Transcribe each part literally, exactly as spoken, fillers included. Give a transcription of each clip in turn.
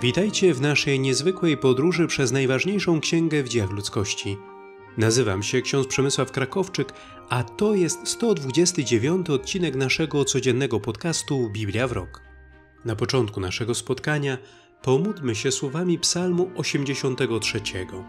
Witajcie w naszej niezwykłej podróży przez najważniejszą księgę w dziejach ludzkości. Nazywam się ksiądz Przemysław Krakowczyk, a to jest sto dwudziesty dziewiąty odcinek naszego codziennego podcastu Biblia w rok. Na początku naszego spotkania pomódlmy się słowami psalmu osiemdziesiątego trzeciego.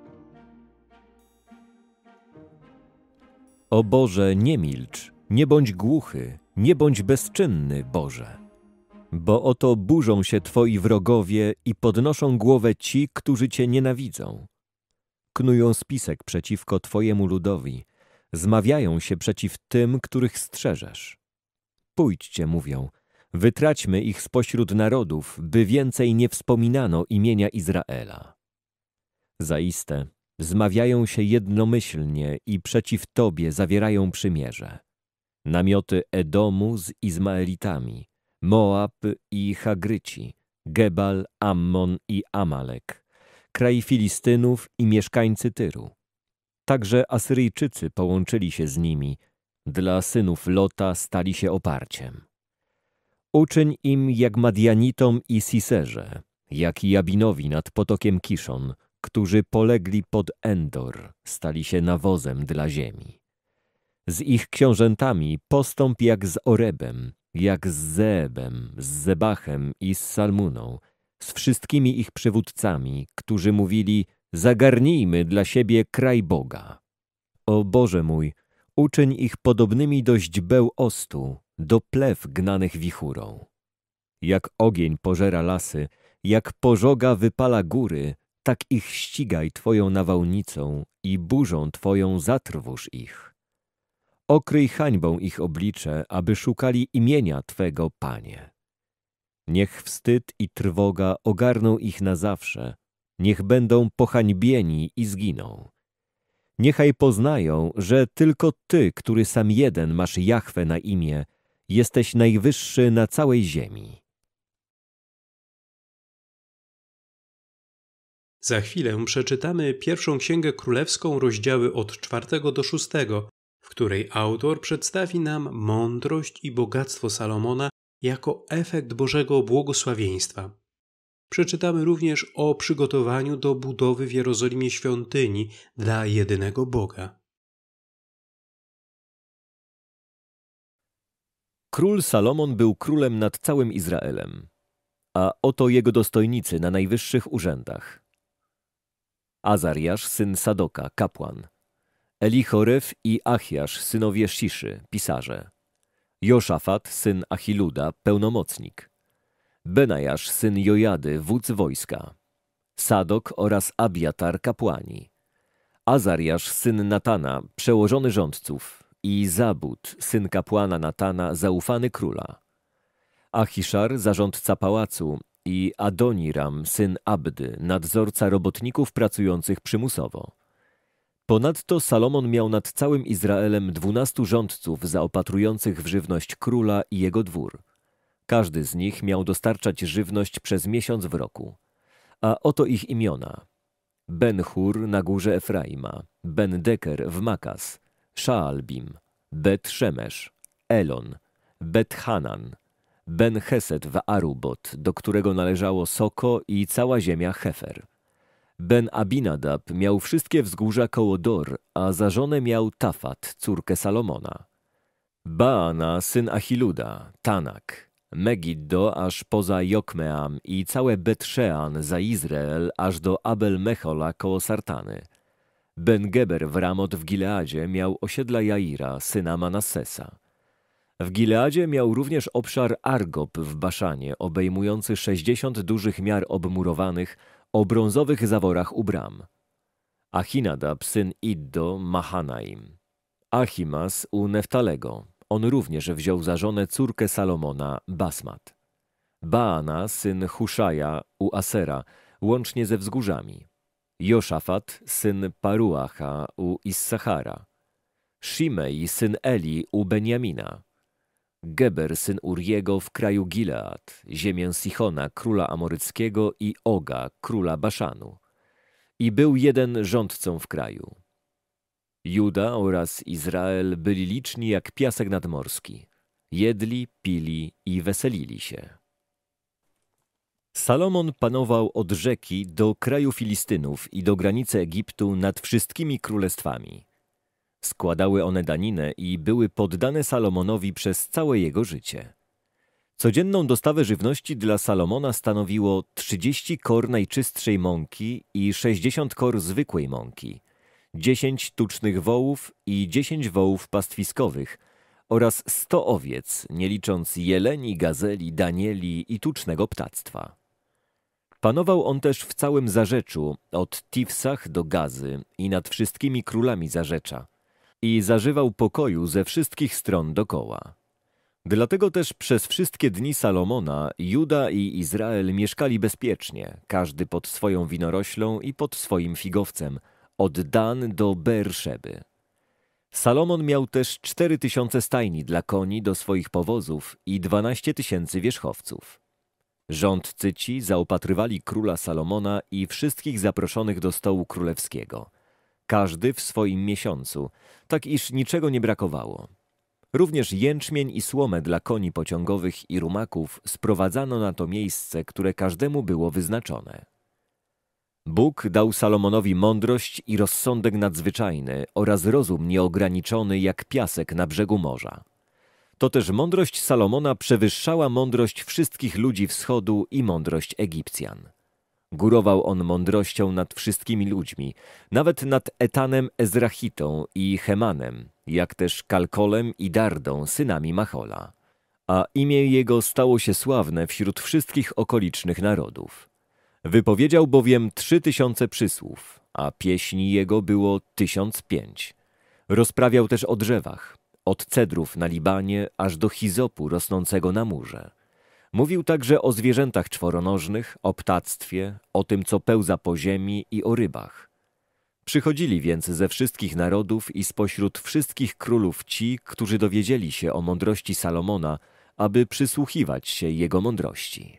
O Boże, nie milcz, nie bądź głuchy, nie bądź bezczynny, Boże. Bo oto burzą się Twoi wrogowie i podnoszą głowę ci, którzy Cię nienawidzą. Knują spisek przeciwko Twojemu ludowi, zmawiają się przeciw tym, których strzeżesz. Pójdźcie, mówią, wytraćmy ich spośród narodów, by więcej nie wspominano imienia Izraela. Zaiste, zmawiają się jednomyślnie i przeciw Tobie zawierają przymierze. Namioty Edomu z Izmaelitami, Moab i Hagryci, Gebal, Ammon i Amalek, kraj Filistynów i mieszkańcy Tyru. Także Asyryjczycy połączyli się z nimi, dla synów Lota stali się oparciem. Uczyń im jak Madianitom i Siserze, jak Jabinowi nad potokiem Kiszon, którzy polegli pod Endor, stali się nawozem dla ziemi. Z ich książętami postąp jak z Orebem, jak z Zeebem, z Zebachem i z Salmuną, z wszystkimi ich przywódcami, którzy mówili, zagarnijmy dla siebie kraj Boga. O Boże mój, uczyń ich podobnymi do źdźbeł ostu, do plew gnanych wichurą. Jak ogień pożera lasy, jak pożoga wypala góry, tak ich ścigaj Twoją nawałnicą i burzą Twoją zatrwóż ich. Okryj hańbą ich oblicze, aby szukali imienia Twego, Panie. Niech wstyd i trwoga ogarną ich na zawsze, niech będą pohańbieni i zginą. Niechaj poznają, że tylko Ty, który sam jeden masz Jahwe na imię, jesteś najwyższy na całej ziemi. Za chwilę przeczytamy pierwszą Księgę Królewską, rozdziały od czwartego do szóstego, w której autor przedstawi nam mądrość i bogactwo Salomona jako efekt Bożego błogosławieństwa. Przeczytamy również o przygotowaniu do budowy w Jerozolimie świątyni dla jedynego Boga. Król Salomon był królem nad całym Izraelem, a oto jego dostojnicy na najwyższych urzędach. Azariasz, syn Sadoka, kapłan. Elichoref i Achiasz, synowie Sziszy, pisarze. Joszafat, syn Achiluda, pełnomocnik. Benajasz, syn Jojady, wódz wojska. Sadok oraz Abiatar, kapłani. Azariasz, syn Natana, przełożony rządców. I Zabud, syn kapłana Natana, zaufany króla. Achiszar, zarządca pałacu. I Adoniram, syn Abdy, nadzorca robotników pracujących przymusowo. Ponadto Salomon miał nad całym Izraelem dwunastu rządców zaopatrujących w żywność króla i jego dwór. Każdy z nich miał dostarczać żywność przez miesiąc w roku. A oto ich imiona. Ben-Hur na górze Efraima, Ben-Deker w Makas, Szaalbim, Bet-Szemesz, Elon, Bet-Hanan, Ben-Hesed w Arubot, do którego należało Soko i cała ziemia Hefer. Ben-Abinadab miał wszystkie wzgórza koło Dor, a za żonę miał Tafat, córkę Salomona. Baana, syn Achiluda, Tanak, Megiddo aż poza Jokmeam i całe Bet-Szean za Izrael aż do Abel-Mechola koło Sartany. Ben-Geber w Ramot w Gileadzie miał osiedla Jaira, syna Manassesa. W Gileadzie miał również obszar Argob w Baszanie, obejmujący sześćdziesiąt dużych miar obmurowanych o brązowych zaworach u bram. Achinadab, syn Iddo, Mahanaim. Achimas u Neftalego. On również wziął za żonę córkę Salomona, Basmat. Baana, syn Huszaja u Asera, łącznie ze wzgórzami. Joszafat, syn Paruacha u Issachara. Shimei, syn Eli u Benjamina. Geber, syn Uriego w kraju Gilead, ziemię Sichona, króla amoryckiego i Oga, króla Baszanu. I był jeden rządcą w kraju. Juda oraz Izrael byli liczni jak piasek nadmorski. Jedli, pili i weselili się. Salomon panował od rzeki do kraju Filistynów i do granicy Egiptu nad wszystkimi królestwami. Składały one daninę i były poddane Salomonowi przez całe jego życie. Codzienną dostawę żywności dla Salomona stanowiło trzydzieści kor najczystszej mąki i sześćdziesiąt kor zwykłej mąki, dziesięć tucznych wołów i dziesięć wołów pastwiskowych oraz sto owiec, nie licząc jeleni, gazeli, danieli i tucznego ptactwa. Panował on też w całym Zarzeczu, od Tifsach do Gazy i nad wszystkimi królami Zarzecza i zażywał pokoju ze wszystkich stron dokoła. Dlatego też przez wszystkie dni Salomona Juda i Izrael mieszkali bezpiecznie, każdy pod swoją winoroślą i pod swoim figowcem, od Dan do Beerszeby. Salomon miał też cztery tysiące stajni dla koni do swoich powozów i dwanaście tysięcy wierzchowców. Rządcy ci zaopatrywali króla Salomona i wszystkich zaproszonych do stołu królewskiego, każdy w swoim miesiącu, tak iż niczego nie brakowało. Również jęczmień i słomę dla koni pociągowych i rumaków sprowadzano na to miejsce, które każdemu było wyznaczone. Bóg dał Salomonowi mądrość i rozsądek nadzwyczajny oraz rozum nieograniczony jak piasek na brzegu morza. To też mądrość Salomona przewyższała mądrość wszystkich ludzi wschodu i mądrość Egipcjan. Górował on mądrością nad wszystkimi ludźmi, nawet nad Etanem Ezrachitą i Hemanem, jak też Kalkolem i Dardą, synami Machola. A imię jego stało się sławne wśród wszystkich okolicznych narodów. Wypowiedział bowiem trzy tysiące przysłów, a pieśni jego było tysiąc pięć. Rozprawiał też o drzewach, od cedrów na Libanie aż do hizopu rosnącego na murze. Mówił także o zwierzętach czworonożnych, o ptactwie, o tym, co pełza po ziemi i o rybach. Przychodzili więc ze wszystkich narodów i spośród wszystkich królów ci, którzy dowiedzieli się o mądrości Salomona, aby przysłuchiwać się jego mądrości.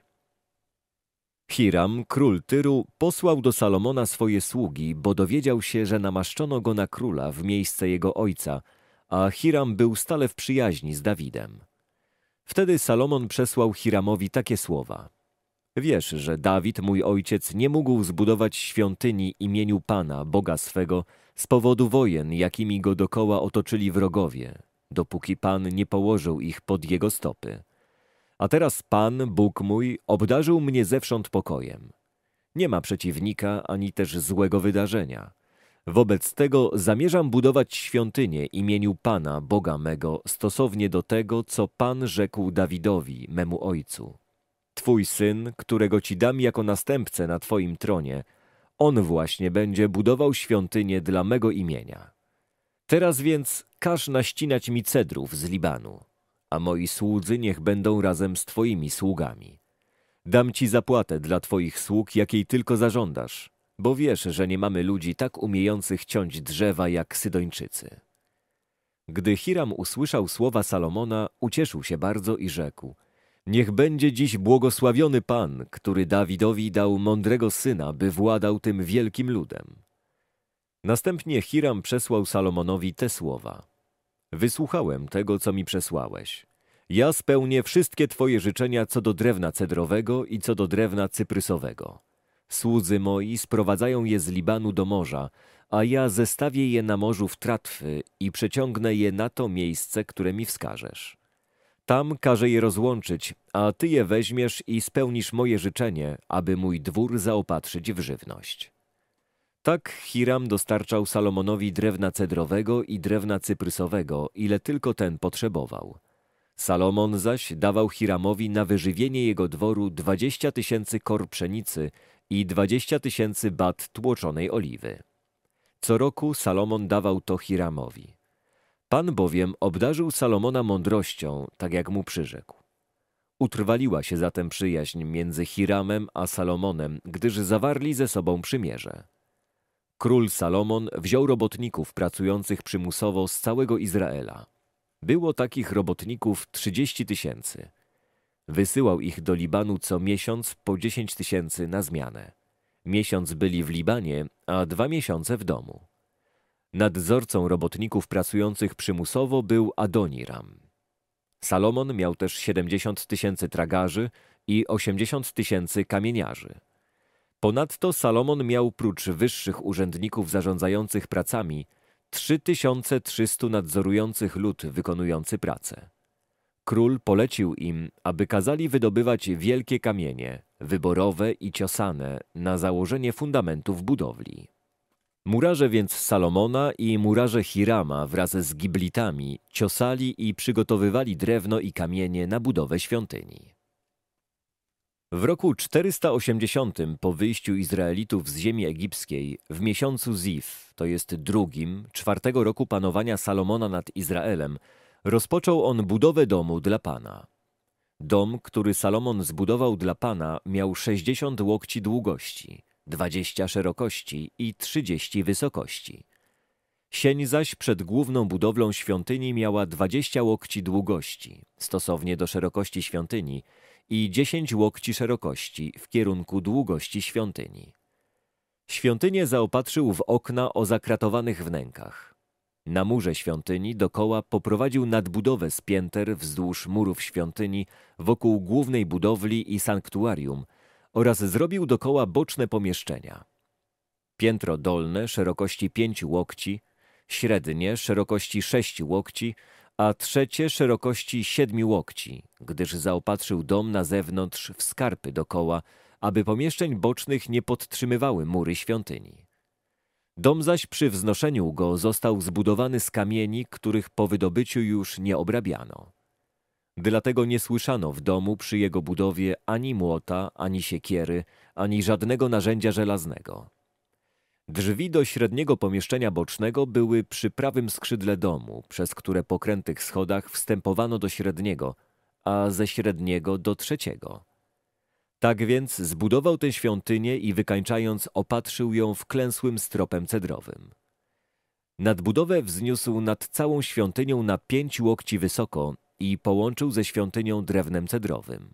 Hiram, król Tyru, posłał do Salomona swoje sługi, bo dowiedział się, że namaszczono go na króla w miejsce jego ojca, a Hiram był stale w przyjaźni z Dawidem. Wtedy Salomon przesłał Hiramowi takie słowa. Wiesz, że Dawid, mój ojciec, nie mógł zbudować świątyni imieniu Pana, Boga swego, z powodu wojen, jakimi go dokoła otoczyli wrogowie, dopóki Pan nie położył ich pod jego stopy. A teraz Pan, Bóg mój, obdarzył mnie zewsząd pokojem. Nie ma przeciwnika, ani też złego wydarzenia. Wobec tego zamierzam budować świątynię imieniu Pana, Boga mego, stosownie do tego, co Pan rzekł Dawidowi, memu ojcu. Twój syn, którego ci dam jako następcę na twoim tronie, on właśnie będzie budował świątynię dla mego imienia. Teraz więc każ naścinać mi cedrów z Libanu, a moi słudzy niech będą razem z twoimi sługami. Dam ci zapłatę dla twoich sług, jakiej tylko zażądasz, bo wiesz, że nie mamy ludzi tak umiejących ciąć drzewa jak Sydończycy. Gdy Hiram usłyszał słowa Salomona, ucieszył się bardzo i rzekł: niech będzie dziś błogosławiony Pan, który Dawidowi dał mądrego syna, by władał tym wielkim ludem. Następnie Hiram przesłał Salomonowi te słowa. Wysłuchałem tego, co mi przesłałeś. Ja spełnię wszystkie twoje życzenia co do drewna cedrowego i co do drewna cyprysowego. Słudzy moi sprowadzają je z Libanu do morza, a ja zestawię je na morzu w tratwy i przeciągnę je na to miejsce, które mi wskażesz. Tam każę je rozłączyć, a ty je weźmiesz i spełnisz moje życzenie, aby mój dwór zaopatrzyć w żywność. Tak Hiram dostarczał Salomonowi drewna cedrowego i drewna cyprysowego, ile tylko ten potrzebował. Salomon zaś dawał Hiramowi na wyżywienie jego dworu dwadzieścia tysięcy kor pszenicy i dwadzieścia tysięcy bat tłoczonej oliwy. Co roku Salomon dawał to Hiramowi. Pan bowiem obdarzył Salomona mądrością, tak jak mu przyrzekł. Utrwaliła się zatem przyjaźń między Hiramem a Salomonem, gdyż zawarli ze sobą przymierze. Król Salomon wziął robotników pracujących przymusowo z całego Izraela. Było takich robotników trzydzieści tysięcy. Wysyłał ich do Libanu co miesiąc po dziesięć tysięcy na zmianę. Miesiąc byli w Libanie, a dwa miesiące w domu. Nadzorcą robotników pracujących przymusowo był Adoniram. Salomon miał też siedemdziesiąt tysięcy tragarzy i osiemdziesiąt tysięcy kamieniarzy. Ponadto Salomon miał prócz wyższych urzędników zarządzających pracami trzy tysiące trzystu nadzorujących lud wykonujący pracę. Król polecił im, aby kazali wydobywać wielkie kamienie, wyborowe i ciosane, na założenie fundamentów budowli. Murarze więc Salomona i murarze Hirama wraz z Giblitami ciosali i przygotowywali drewno i kamienie na budowę świątyni. W roku czterysta osiemdziesiątym po wyjściu Izraelitów z ziemi egipskiej, w miesiącu Ziv, to jest drugim, czwartego roku panowania Salomona nad Izraelem, rozpoczął on budowę domu dla Pana. Dom, który Salomon zbudował dla Pana, miał sześćdziesiąt łokci długości, dwadzieścia szerokości i trzydzieści wysokości. Sień zaś przed główną budowlą świątyni miała dwadzieścia łokci długości, stosownie do szerokości świątyni, i dziesięć łokci szerokości w kierunku długości świątyni. Świątynię zaopatrzył w okna o zakratowanych wnękach. Na murze świątyni dokoła poprowadził nadbudowę z pięter wzdłuż murów świątyni wokół głównej budowli i sanktuarium oraz zrobił dokoła boczne pomieszczenia. Piętro dolne szerokości pięć łokci, średnie szerokości sześć łokci, a trzecie szerokości siedmiu łokci, gdyż zaopatrzył dom na zewnątrz w skarpy dokoła, aby pomieszczeń bocznych nie podtrzymywały mury świątyni. Dom zaś przy wznoszeniu go został zbudowany z kamieni, których po wydobyciu już nie obrabiano. Dlatego nie słyszano w domu przy jego budowie ani młota, ani siekiery, ani żadnego narzędzia żelaznego. Drzwi do średniego pomieszczenia bocznego były przy prawym skrzydle domu, przez które po krętych schodach wstępowano do średniego, a ze średniego do trzeciego. Tak więc zbudował tę świątynię i wykańczając opatrzył ją wklęsłym stropem cedrowym. Nadbudowę wzniósł nad całą świątynią na pięć łokci wysoko i połączył ze świątynią drewnem cedrowym.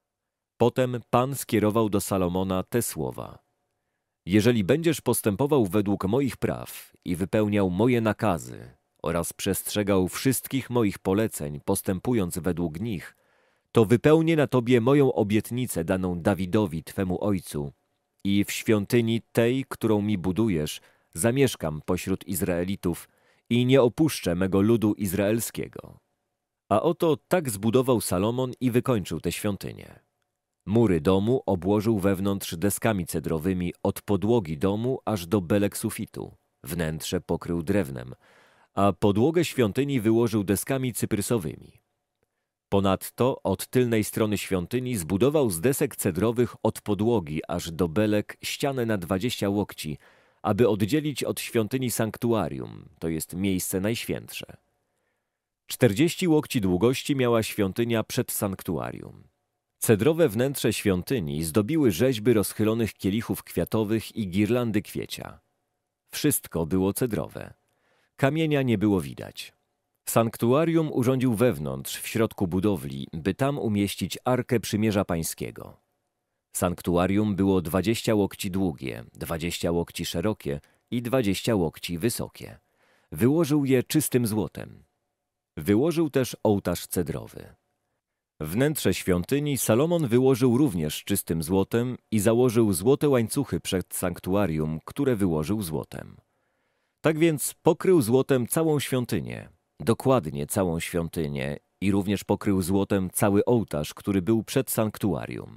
Potem Pan skierował do Salomona te słowa: jeżeli będziesz postępował według moich praw i wypełniał moje nakazy oraz przestrzegał wszystkich moich poleceń, postępując według nich, to wypełnię na tobie moją obietnicę daną Dawidowi, twemu ojcu, i w świątyni tej, którą mi budujesz, zamieszkam pośród Izraelitów i nie opuszczę mego ludu izraelskiego. A oto tak zbudował Salomon i wykończył tę świątynię. Mury domu obłożył wewnątrz deskami cedrowymi od podłogi domu aż do belek sufitu. Wnętrze pokrył drewnem, a podłogę świątyni wyłożył deskami cyprysowymi. Ponadto od tylnej strony świątyni zbudował z desek cedrowych od podłogi aż do belek ścianę na dwadzieścia łokci, aby oddzielić od świątyni sanktuarium, to jest miejsce najświętsze. Czterdzieści łokci długości miała świątynia przed sanktuarium. Cedrowe wnętrze świątyni zdobiły rzeźby rozchylonych kielichów kwiatowych i girlandy kwiecia. Wszystko było cedrowe. Kamienia nie było widać. Sanktuarium urządził wewnątrz, w środku budowli, by tam umieścić Arkę Przymierza Pańskiego. Sanktuarium było dwadzieścia łokci długie, dwadzieścia łokci szerokie i dwadzieścia łokci wysokie. Wyłożył je czystym złotem. Wyłożył też ołtarz cedrowy. Wnętrze świątyni Salomon wyłożył również czystym złotem i założył złote łańcuchy przed sanktuarium, które wyłożył złotem. Tak więc pokrył złotem całą świątynię, dokładnie całą świątynię i również pokrył złotem cały ołtarz, który był przed sanktuarium.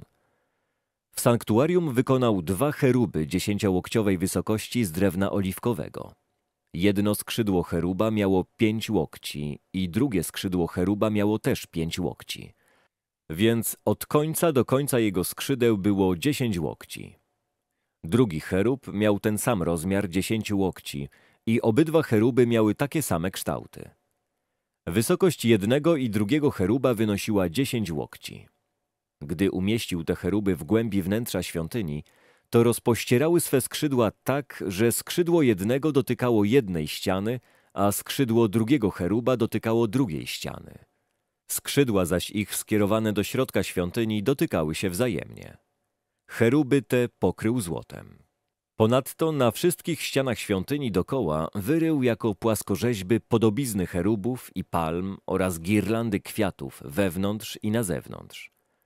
W sanktuarium wykonał dwa cheruby dziesięciołokciowej wysokości z drewna oliwkowego. Jedno skrzydło cheruba miało pięć łokci i drugie skrzydło cheruba miało też pięć łokci. Więc od końca do końca jego skrzydeł było dziesięć łokci. Drugi cherub miał ten sam rozmiar dziesięciu łokci i obydwa cheruby miały takie same kształty. Wysokość jednego i drugiego cheruba wynosiła dziesięć łokci. Gdy umieścił te cheruby w głębi wnętrza świątyni, to rozpościerały swe skrzydła tak, że skrzydło jednego dotykało jednej ściany, a skrzydło drugiego cheruba dotykało drugiej ściany. Skrzydła zaś ich skierowane do środka świątyni dotykały się wzajemnie. Cheruby te pokrył złotem. Ponadto na wszystkich ścianach świątyni dokoła wyrył jako płaskorzeźby podobizny cherubów i palm oraz girlandy kwiatów wewnątrz i na zewnątrz.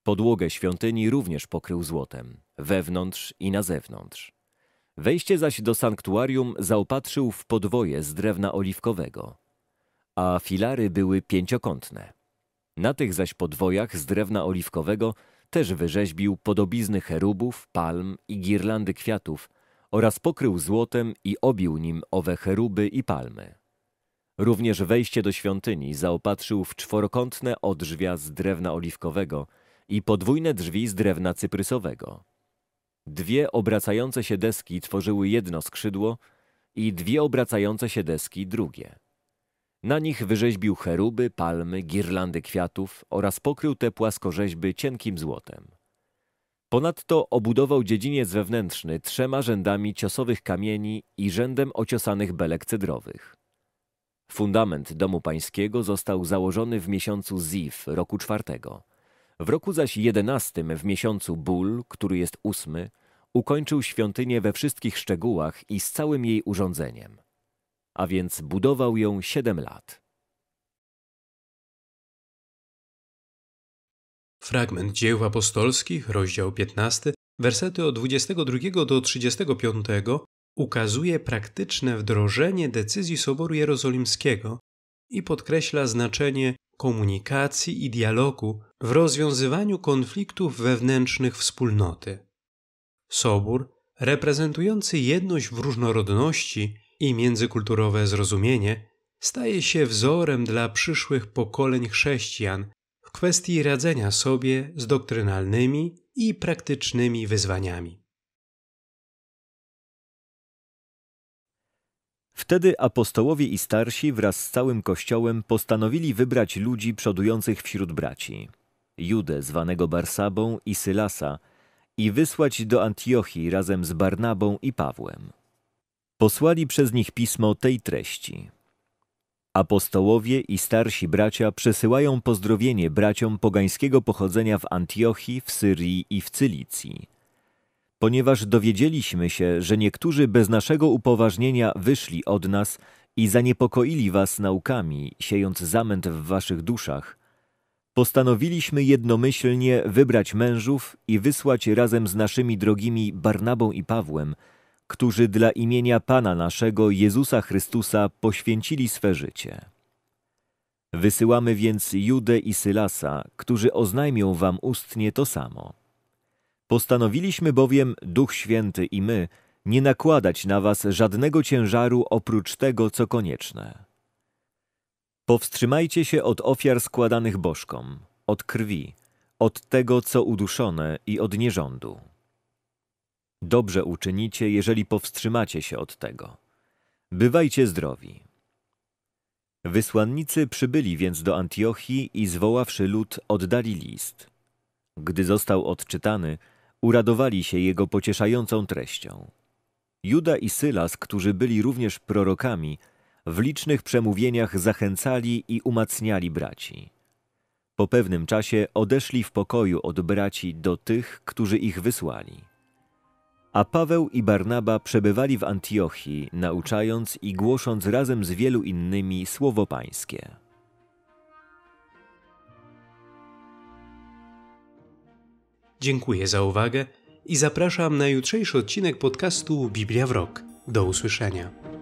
Podłogę świątyni również pokrył złotem, wewnątrz i na zewnątrz. Wejście zaś do sanktuarium zaopatrzył w podwoje z drewna oliwkowego, a filary były pięciokątne. Na tych zaś podwojach z drewna oliwkowego też wyrzeźbił podobizny cherubów, palm i girlandy kwiatów oraz pokrył złotem i obił nim owe cheruby i palmy. Również wejście do świątyni zaopatrzył w czworokątne odrzwia z drewna oliwkowego i podwójne drzwi z drewna cyprysowego. Dwie obracające się deski tworzyły jedno skrzydło i dwie obracające się deski drugie. Na nich wyrzeźbił cheruby, palmy, girlandy kwiatów oraz pokrył te płaskorzeźby cienkim złotem. Ponadto obudował dziedziniec wewnętrzny trzema rzędami ciosowych kamieni i rzędem ociosanych belek cedrowych. Fundament domu pańskiego został założony w miesiącu Ziv roku czwartego. W roku zaś jedenastym w miesiącu Bul, który jest ósmy, ukończył świątynię we wszystkich szczegółach i z całym jej urządzeniem. A więc budował ją siedem lat. Fragment Dzieł Apostolskich, rozdział piętnasty, wersety od dwudziestego drugiego do trzydziestego piątego ukazuje praktyczne wdrożenie decyzji Soboru Jerozolimskiego i podkreśla znaczenie komunikacji i dialogu w rozwiązywaniu konfliktów wewnętrznych wspólnoty. Sobór, reprezentujący jedność w różnorodności i międzykulturowe zrozumienie, staje się wzorem dla przyszłych pokoleń chrześcijan w kwestii radzenia sobie z doktrynalnymi i praktycznymi wyzwaniami. Wtedy apostołowie i starsi wraz z całym Kościołem postanowili wybrać ludzi przodujących wśród braci, Judę zwanego Barsabą i Sylasa, i wysłać do Antiochii razem z Barnabą i Pawłem. Posłali przez nich pismo tej treści. Apostołowie i starsi bracia przesyłają pozdrowienie braciom pogańskiego pochodzenia w Antiochii, w Syrii i w Cylicji. Ponieważ dowiedzieliśmy się, że niektórzy bez naszego upoważnienia wyszli od nas i zaniepokoili was naukami, siejąc zamęt w waszych duszach, postanowiliśmy jednomyślnie wybrać mężów i wysłać razem z naszymi drogimi Barnabą i Pawłem, którzy dla imienia Pana naszego Jezusa Chrystusa poświęcili swe życie. Wysyłamy więc Judę i Sylasa, którzy oznajmią wam ustnie to samo. Postanowiliśmy bowiem, Duch Święty i my, nie nakładać na was żadnego ciężaru oprócz tego, co konieczne. Powstrzymajcie się od ofiar składanych bożkom, od krwi, od tego, co uduszone i od nierządu. Dobrze uczynicie, jeżeli powstrzymacie się od tego. Bywajcie zdrowi. Wysłannicy przybyli więc do Antiochii i zwoławszy lud, oddali list. Gdy został odczytany, uradowali się jego pocieszającą treścią. Juda i Sylas, którzy byli również prorokami, w licznych przemówieniach zachęcali i umacniali braci. Po pewnym czasie odeszli w pokoju od braci do tych, którzy ich wysłali. A Paweł i Barnaba przebywali w Antiochii, nauczając i głosząc razem z wielu innymi słowo Pańskie. Dziękuję za uwagę i zapraszam na jutrzejszy odcinek podcastu Biblia w rok. Do usłyszenia.